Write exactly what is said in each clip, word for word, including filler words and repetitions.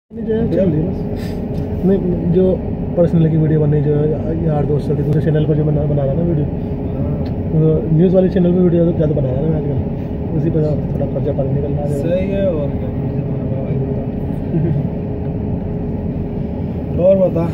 चल रही बस। नहीं जो पर्सनल की वीडियो बनी, जो यार दोस्तों के दूसरे चैनल पर जो बना बना रहा ना वीडियो, न्यूज़ वाले चैनल पर वीडियो ज़्यादा बना रहा है ना आजकल, उसी पर थोड़ा खर्चा पानी निकल रहा है। सही है। और क्या और बता,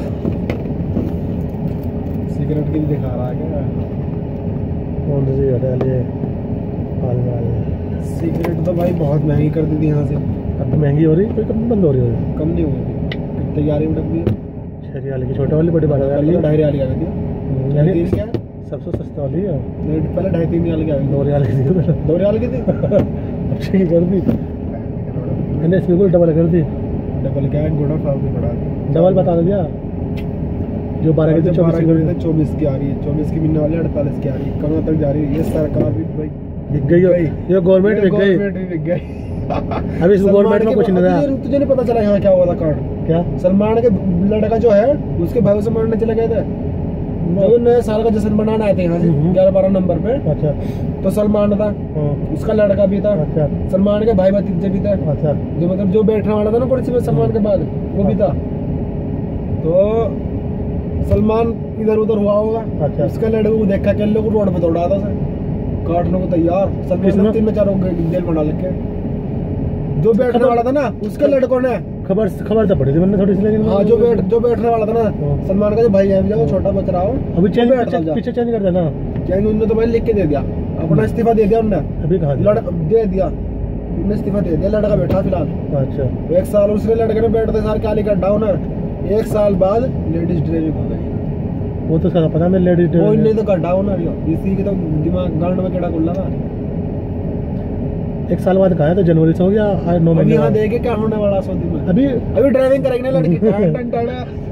सिगरेट की भी दिखा रहा है क्या? कौन सी हटा लिए हाल में? सिगरेट तो भाई बहुत महंगी कर दी थी यहाँ से। अब तो महंगी हो रही, कोई कम बंद हो रही है? कम नहीं हुई, कितने ग्यारह में डब्बी है। छः रियाल की छोटे वाली, बड़ी बारह वाली, ढाई रियाल की आ गई थी। यानी क्या सबसे सस्ता वाली है। पहले ढाई तीन रियाल की आ गई। दो रियाल की थी, दो रियाल की थी। अब छः कर दी मैंने, इसमें बिल्कुल डबल कर दी। डबल क्या है, गुड़ा फालतू बढ़ा दी। डबल बता दिया, जो बारह की थी चौबीस चौबीस की आ रही है, चौबीस की मिलने वाली अड़तालीस की आ रही है। कहाँ तक जा रही है ये सरकार भी भाई बिक गई, ये गवर्नमेंट बिक गई। गवर्नमेंट भी बिक गई। अभी इस गवर्नमेंट में कुछ नहीं रहा। तुझे नहीं पता चला यहाँ क्या हुआ था कार्ड? क्या सलमान के लड़का जो है उसके भाई से मारने चले गए थे, जो नए साल का जश्न मनाने आए थे यहाँ से ग्यारह बारह नंबर पे। अच्छा, तो सलमान था, उसका लड़का भी था। अच्छा, सलमान के भाई भतीजे भी थे। अच्छा, जो मतलब जो बैठने वाला था ना कुर्सी में सलमान के बाद, वो भी था। तो सलमान इधर उधर हुआ होगा। अच्छा, उसका लड़के को देखा के लोग रोड पे दौड़ा था, काटने को तैयार। सलमान तीन में चारों जेल बना लेके, जो बैठने वाला था ना उसके लड़कों ने खबर खबर तो पड़ी थी मैंने थोड़ी सी, लेकिन हाँ जो बैठ जो बैठने वाला था ना सलमान का जो भाई है, जो छोटा बच रहा हो, अभी चेंज पीछे चेंज कर देना। चेंज उन्होंने तो भाई लिख के दे दिया, अपना इस्तीफा दे दिया उन्होंने। अभी कहा लड़ दे दिया उन्होंने, इस्तीफा दे दिया। लड़का बैठा फिलहाल। अच्छा, एक साल उसने लड़के ने बैठते सार क्या लिखा डाउनर, एक साल बाद लेडीज ड्राइविंग हो गई। वो तो सारा पता नहीं, लेडीज वो नहीं तो डाउनर, इसी की तो दिमाग गांड में केड़ा खुल रहा। एक साल बाद कहा है, तो जनवरी से हो गया नौ महीने। यहाँ देखे क्या होने वाला सऊदी में। अभी अभी ड्राइविंग करेंगे ना लड़की। टन टन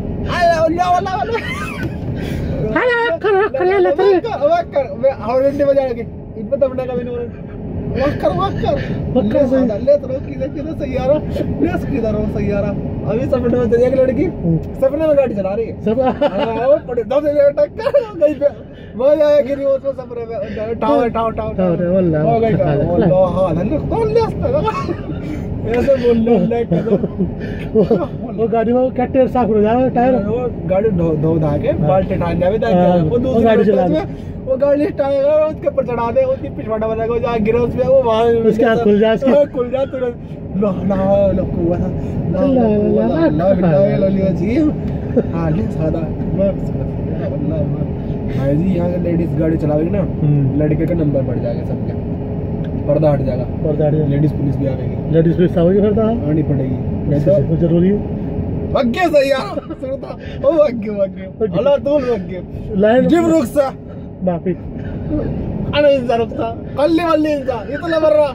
हॉर्न बजाएंगे, इन पे दबने का भी नहीं। वक्कर वक्कर वक्कर ले तो किधर किधर सैयारा ले किधर हो सैयारा। अभी सपने में एक लड़की सपने में गाड़ी चला रही है, सब हां पड़े दो से टक्कर गई पे वो आया गिरी उसको सपने में टाव टाव टाव वल्लाह हो गई। वल्लाह हां हल्ले कौन ले ऐसे बोल ले वो गाड़ी में क्या टायर साफ हो जाए, टायर वो गाड़ी धो धो धा के बाल्टी ठान जावे जाके वो दूसरी गाड़ी चला दे, वो गाड़ी टायर उसके ऊपर चढ़ा दे, उसकी पिछवाड़ा वाला को जा गिरा उस पे, वो वहां उसके हाथ खुल जाए, उसके खुल जाए तुरंत। ला ला लकुवा ला ला ला बिटाए ला लिया जी। हां ले सादा वल्लाह भाई जी, यहाँ लेडीज गाड़ी चलाएगी ना लड़के का नंबर बढ़ जाएगा सबका, पर्दा हट जाएगा, पर्दा हट जाएगा, लेडीज पुलिस भी आएगी, लेडीज पुलिस आएगी, फिर तो आनी पड़ेगी, नहीं तो जरूरी है। भाग्य सही यार सुनता ओ भाग्य भाग्य अल्लाह तोल भाग्य लाइन जिम रुकसा बाकी अरे इंसान रुकसा कल्ले वाले इंसान ये तो लबर रहा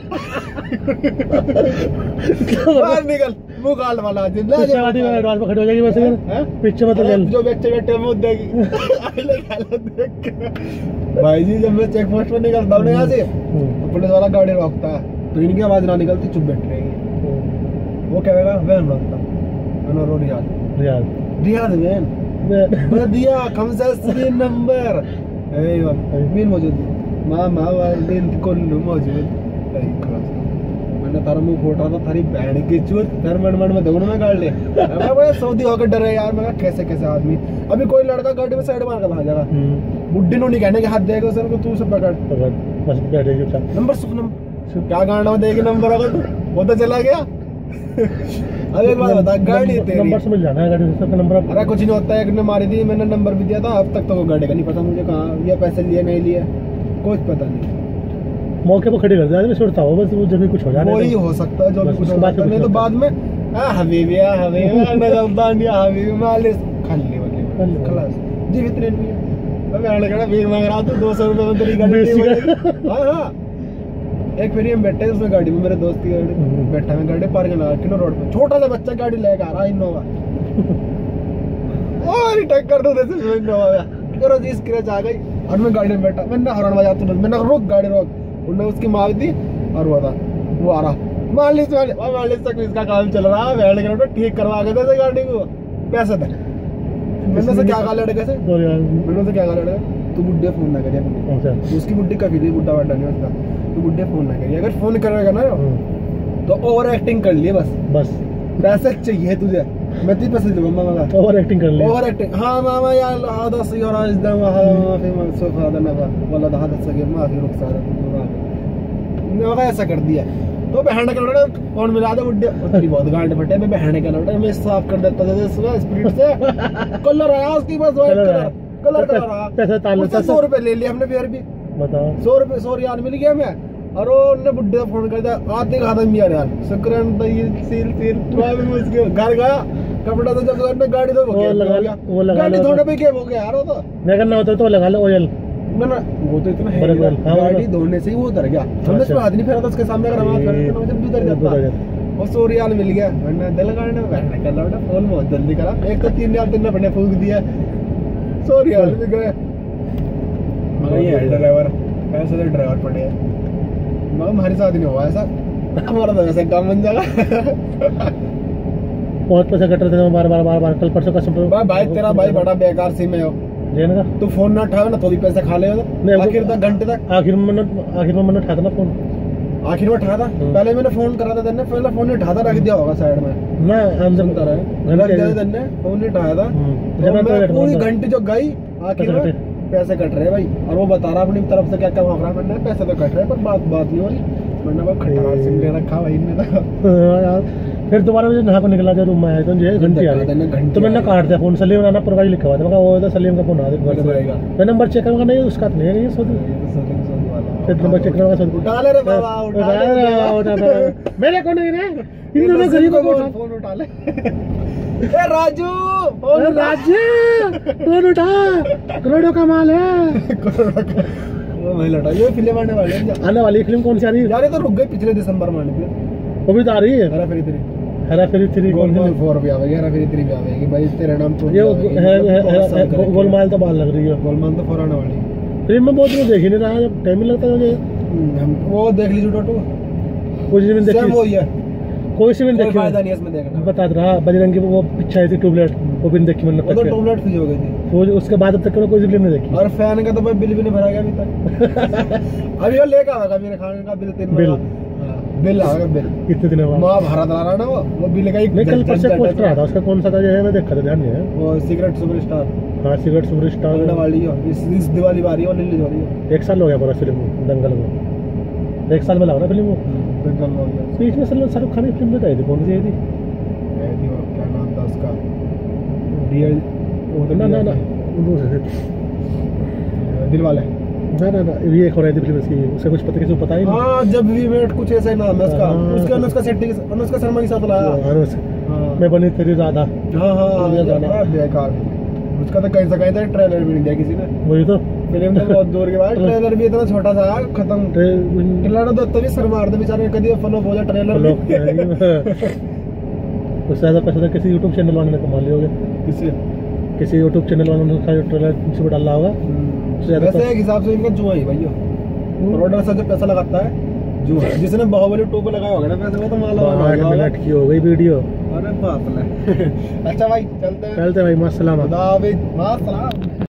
बाहर निकल मुंह गाल वाला जिंदा पीछे वाली में एडवांस में खड़ी हो जाएगी बस, फिर पीछे मत चल, जो बच्चे बैठे मुंह देगी अगले गाल देख के। भाई जी जब मैं चेक पोस्ट पर निकलता हूं यहां से तो पुलिस वाला गाड़ी रोकता है, तो इनकी आवाज ना निकलती, चुप बैठ रहेगी। वो कहेगा वैन रोकता रो रियाद रियाद रियाद वैन बता दिया खमसा नंबर मीन मौजूद माँ माँ दिन कोल्लू मौजूद। मैंने तारा मुंह फोड़ रहा था, थारी बैंड की चूत तेरे मन मन में दोनों में गाड़ ले। मैं सऊदी होकर डरे यार, मैं कैसे कैसे आदमी। अभी कोई लड़का गाड़ी में साइड मार के भाग जाएगा, बुड्ढी नो नहीं कहने के हाथ देगा सर को, तू सब पकड़ बस बैठेगी नंबर सुख नंबर क्या गाना देगी नंबर अगर वो तो चला गया। अरे एक बात बता, गाड़ी तेरी नंबर समझ जाना है, गाड़ी सबका नंबर। अरे कुछ नहीं होता है, एक ने मारी थी, मैंने नंबर भी दिया था, अब तक तो वो गाड़ी का नहीं पता मुझे, कहाँ ये पैसे लिए नहीं लिए कुछ पता नहीं। मौके पर खड़ी कर दिया, छोड़ता हो बस, वो जब भी कुछ हो जाए वही हो सकता है जो भी कुछ होता है, नहीं तो बाद में हां हबीबी या हबीबी नजरदान या हबीबी मालिस खाली वाले खलास जी इतने नहीं। मैं आने का भीख मांग रहा हूं, दो सौ रुपए में तेरी गाड़ी। हां हां एक फेरी हम बैठे उसमें गाड़ी में, मेरे दोस्त की गाड़ी बैठा मैं गाड़ी पार्क लगा के ना रोड पे, छोटा सा बच्चा गाड़ी लेके आ रहा इनोवा और टक्कर दो देते इनोवा में करो जी स्क्रैच आ गई और मैं गाड़ी में बैठा, मैंने हॉर्न बजा तो मैंने रुक गाड़ी रोक, उन्होंने उसकी मार दी और वो था वो आ रहा मालिश वाले मालिश तक इसका काम चल रहा है, बैठ के ठीक करवा के दे गाड़ी को पैसे तक। मैंने से क्या कहा लड़के से मैंने से क्या कहा लड़के तू बुड्ढे फोन ना करिए, उसकी बुड्ढी कभी थी बुड्ढा बड्ढा नहीं उसका, तू बुड्ढे फोन ना करिए, अगर फोन करेगा ना तो ओवर एक्टिंग कर लिए बस बस पैसे चाहिए तुझे, मैं तीन पैसे दूंगा मामा। ओवर एक्टिंग कर ली। ओवर एक्टिंग, हाँ मामा यार आधा सही और आज दम माफी सोफा देना वाला दा हाथ से माफी रुखसार मामा ऐसा कर दिया। तो बहन का लड़ा कौन मिला दे बुड्ढे तेरी बहुत गांड फटे। मैं बहन का लड़ा मैं साफ कर देता था सुबह स्पीड से। कलर आया उसकी बस वाइट कलर कलर कलर आया। पैसा ताल सौ रुपए ले लिया हमने फिर भी। बताओ सौ रुपए सौ रियाल मिल गया मैं। और उन्होंने बुड्ढे फोन कर दिया आते खाता मियां यार शुक्रान तो ये सील सील में उसके घर गया कपड़ा तो जब उसने गाड़ी तो वो लगा वो लगा गाड़ी धोने पे क्या हो गया यार। वो तो मैं करना होता तो लगा लो ऑयल मैंने वो तो इतना है गाड़ी धोने से ही वो उतर गया। हमने उसमें हाथ नहीं फेरा था उसके सामने अगर आवाज करते तो जब उतर जाता। वो सौ रियाल मिल गया वरना दिल गाड़ने बैठने का लौटा फोन बहुत जल्दी करा। एक तो तीन रियाल तीन अपने फूंक दिया सौ रियाल भी गए। मगर ये है ड्राइवर पैसे तो ड्राइवर पड़े मगर हमारे साथ नहीं हुआ ऐसा। हमारा तो वैसे काम बन जाएगा। बहुत पैसा कट रहे थे बार बार बार बार कल परसों का भाई भाई तेरा भाई बड़ा बेकार सिम है लेने का। तू फोन ना उठाओ ना तो भी पैसे खा ले आखिर तक घंटे तक। आखिर में आखिर में मैंने उठाया था ना फोन। आखिर में उठाया था पहले मैंने फोन करा था तेने पहले फोन नहीं उठाता रख दिया होगा साइड में ना अंदर सुनता रहे रख दिया तेने फोन नहीं उठाया था। तो पूरी घंटी जो गई आखिर में पैसे कट रहे भाई। और वो बता रहा अपनी तरफ से क्या क्या भाग रहा है। मैंने पैसे तो कट रहे पर बात बात नहीं हो रही। मैंने वो खटारा सिम ले रखा भाई ने। फिर दोबारा मुझे नहा को निकला जब रूम में आया तो जो घंटी आ गई तो मैंने काट दिया फोन। सलीम नाना प्रकाश लिखा हुआ था मैं वो तो सलीम का फोन आ गया। मैं नंबर चेक करूँगा नहीं उसका नहीं है ये सो फिर नंबर चेक करूँगा सो उठा ले रे बाबा उठा ले मेरे को नहीं रे इन दोनों गरीबों को फोन उठा ले। ए राजू फोन राजू फोन उठा करोड़ों का माल है। वो मैं लटा ये फिल्म आने वाली है। आने वाली फिल्म कौन सी आ रही है यार? ये तो रुक गई पिछले दिसंबर में आने थी। वो भी तो आ रही है हेरा फेरी थ्री। हेरा फेरी थ्री कौन सी फोर भी आवेगी हेरा फेरी थ्री भी आवेगी भाई तेरे नाम तो ये गोलमाल तो बाल लग रही है। गोलमाल तो फोर आने वाली है। फिल्म में बहुत दिन देख ही नहीं रहा जब टाइम ही लगता है मुझे। वो देख लीजिए टोटो कुछ भी नहीं देखी। वो ही है कोई सी भी नहीं देखी। फायदा नहीं इसमें देखना। बता रहा बजरंग की वो पीछे आई थी ट्यूबलाइट वो भी नहीं देखी मैंने। वो तो ट्यूबलाइट फ्री हो गई थी वो उसके बाद अब तक कोई फिल्म नहीं देखी। और फैन का तो भाई बिल भी नहीं भरा गया अभी तक। अभी वो लेकर आएगा मेरे खाने का बिल तीन बिल बिल आएगा बिल कितने दिन बाद माँ भारत आ रहा ना वो वो बिल का एक नहीं कल परसों पोस्टर आया था उसका कौन सा था जो है मैं देखा था ध्यान नहीं है। वो सिगरेट सुपरस्टार। हाँ सिगरेट सुपरस्टार वाली है इस इस दिवाली वाली है वो रिलीज हो रही है। एक साल हो गया पूरा फिल्म दंगल को एक साल में लगा ना फिल्म वो दंगल हो गया। बीच में सलमान शाहरुख खान की फिल्म बताई थी कौन सी आई थी? क्या नाम था उसका डीएल ना ना ना दिल वाले ना ना ना ये एक हो रही थी फिल्म इसकी उसे कुछ पता किसी को पता ही नहीं। हाँ जब भी वेट कुछ ऐसा ही नाम है उसका उसके अनुष्का शेट्टी अनुष्का शर्मा के साथ लाया मैं बनी तेरी ज्यादा। हाँ हाँ बेकार उसका तो कहीं से कहीं तक ट्रेलर भी नहीं दिया किसी ने। वही तो फिल्म तो बहुत दूर के बाद ट्रेलर भी इतना छोटा सा खत्म। ट्रेलर तो तो भी सर मार दे बेचारे कभी फॉलो हो जाए ट्रेलर उससे ज्यादा पैसा तो किसी यूट्यूब चैनल वाले ने कमा लिया होगा। किसी किसी यूट्यूब चैनल वाले ने ट्रेलर इसमें डाला होगा। वैसे एक हिसाब से इनका जुआ ही भैया करोड़ों से जो पैसा लगाता है जुआ जिसने बाहुबली टू पे लगाया होगा ना पैसे वो तो माला आठ मिनट की हो गई वीडियो। अरे बाप रे अच्छा भाई चलते हैं चलते भाई मास्सलाम।